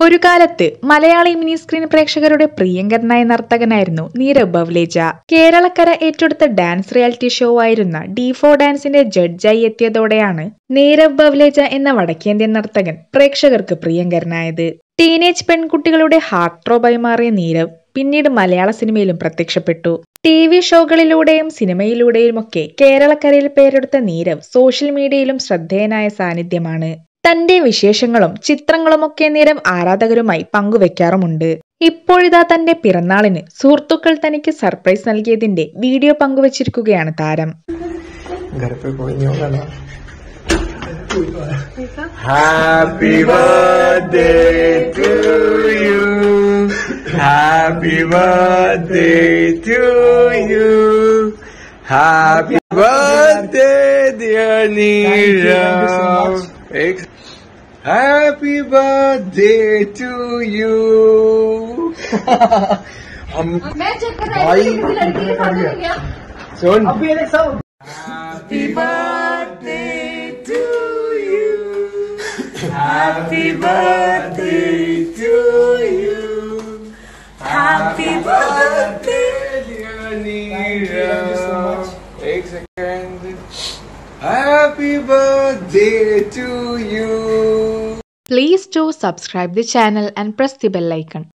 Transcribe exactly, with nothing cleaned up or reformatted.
ഒരു കാലത്ത് Malayali mini screen പ്രേക്ഷകരുടെ പ്രിയങ്കരനായ നർത്തകനായിരുന്നു നീരവ് ബവ്ലേച്ച. കേരളക്കര ഏറ്റെടുത്ത ഡാൻസ് റിയാലിറ്റി ഷോ ആയിരുന്ന ഡി ഫോർ ഡാൻസിന്റെ ജഡ്ജായി എത്തിയതോടെയാണ് നീരവ് ബവ്ലേച്ച എന്ന വടക്കേന്ത്യൻ നർത്തകൻ പ്രേക്ഷകർക്ക് പ്രിയങ്കരനായത്. ടീനേജ് പെൺകുട്ടികളുടെ ഹാർട്ട് ട്രോബായി മാറിയ നീരവ് പിന്നീട് മലയാള സിനിമയിലും പ്രത്യക്ഷപ്പെട്ടു. ടി വി ഷോകളിലൂടെയും സിനിമയിലൂടെയുമൊക്കെ കേരളക്കരയിൽ പേരെടുത്ത നീരവ് സോഷ്യൽ മീഡിയയിലും ശ്രദ്ധേയനായ സാന്നിധ്യമാണ്. തന്റെ വിശേഷങ്ങളും ചിത്രങ്ങളുമൊക്കെ നീരവ് ആരാധകരുമായി പങ്കുവെക്കാറുമുണ്ട്. ഇപ്പോഴിതാ തന്റെ പിറന്നാളിന് സുഹൃത്തുക്കൾ തനിക്ക് സർപ്രൈസ് നൽകിയതിന്റെ വീഡിയോ പങ്കുവച്ചിരിക്കുകയാണ് താരം. Happy birthday to you. Happy birthday to you. Happy birthday dear Neerav. Happy birthday to you. हम भाई सुन. Happy birthday to you. Happy birthday to you. Happy birthday dear Neerav. एक second. Happy birthday to you. Please do subscribe the channel and press the bell icon.